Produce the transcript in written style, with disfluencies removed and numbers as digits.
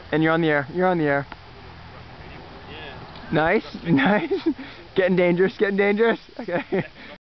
And you're on the air. You're on the air. Yeah. Nice, nice. Getting dangerous, getting dangerous. Okay.